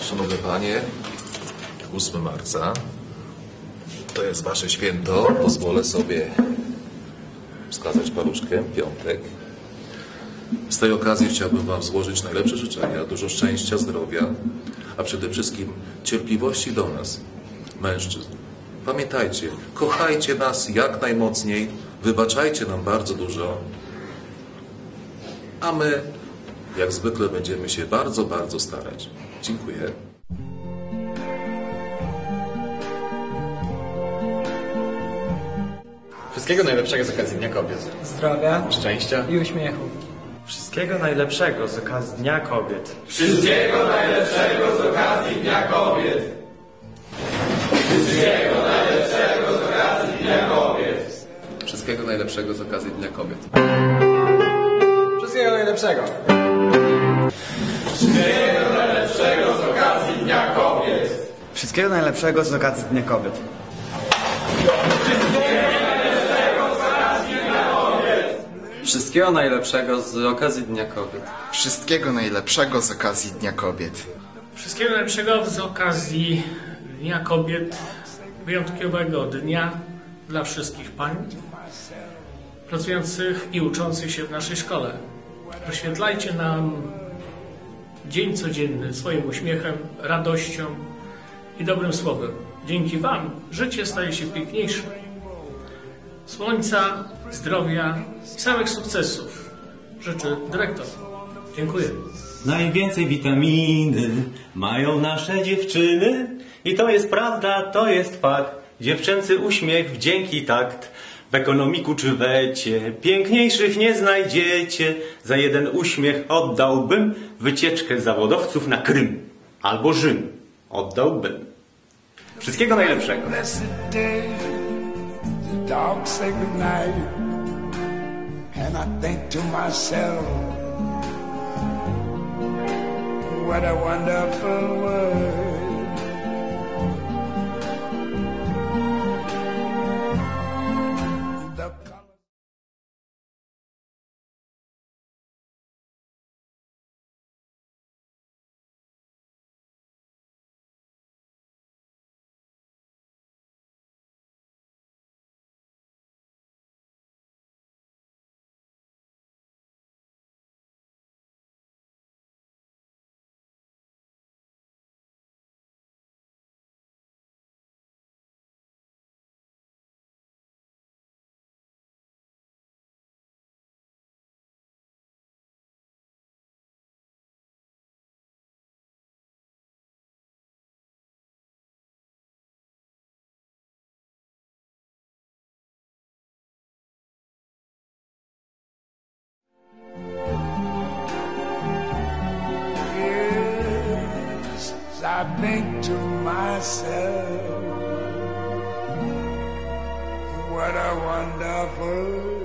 Szanowne Panie, 8 marca to jest Wasze święto. Pozwolę sobie wskazać paluszkę, piątek. Z tej okazji chciałbym Wam złożyć najlepsze życzenia, dużo szczęścia, zdrowia, a przede wszystkim cierpliwości do nas, mężczyzn. Pamiętajcie, kochajcie nas jak najmocniej, wybaczajcie nam bardzo dużo, a my, jak zwykle, będziemy się bardzo, bardzo starać. Dziękuję. Wszystkiego najlepszego z okazji Dnia Kobiet. Zdrowia Szczęścia. i uśmiechu. Wszystkiego najlepszego z okazji Dnia Kobiet. Wszystkiego najlepszego z okazji Dnia Kobiet. Wszystkiego najlepszego z okazji Dnia Kobiet. Wszystkiego najlepszego z okazji Dnia Kobiet. Wszystkiego najlepszego. Wszystkiego najlepszego z okazji Dnia Kobiet. Wszystkiego najlepszego z okazji Dnia Kobiet. Wszystkiego najlepszego z okazji Dnia Kobiet. Wszystkiego najlepszego z okazji Dnia Kobiet. Wszystkiego najlepszego z okazji Dnia Kobiet, wyjątkowego dnia dla wszystkich pań pracujących i uczących się w naszej szkole. Oświetlajcie nam dzień codzienny swoim uśmiechem, radością i dobrym słowem. Dzięki Wam życie staje się piękniejsze. Słońca, zdrowia i samych sukcesów życzy dyrektor. Dziękuję. Najwięcej witaminy mają nasze dziewczyny i to jest prawda, to jest fakt. Dziewczęcy uśmiech, wdzięk i takt. W ekonomiku czy wecie piękniejszych nie znajdziecie. Za jeden uśmiech oddałbym wycieczkę zawodowców na Krym albo Rzym. Oddałbym. Wszystkiego najlepszego. Dog say goodnight, and I think to myself, what a wonderful world. I think to myself, what a wonderful